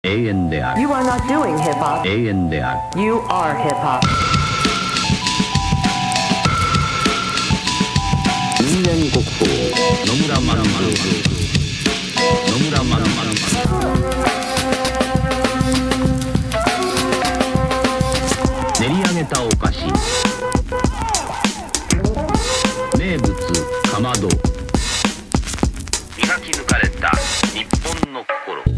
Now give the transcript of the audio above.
永遠である。 You are not doing hip hop. 永遠である。 You are hip hop. 人間国宝野村万丸。野村万丸。練り上げたお菓子、名物かまど。磨き抜かれた日本の心。